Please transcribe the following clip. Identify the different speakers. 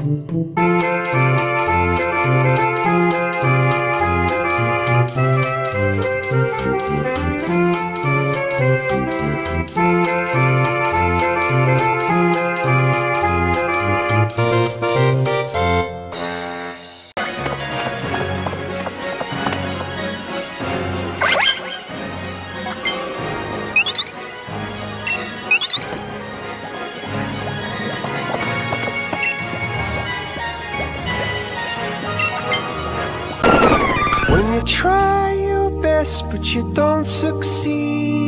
Speaker 1: When you try your best but you don't succeed,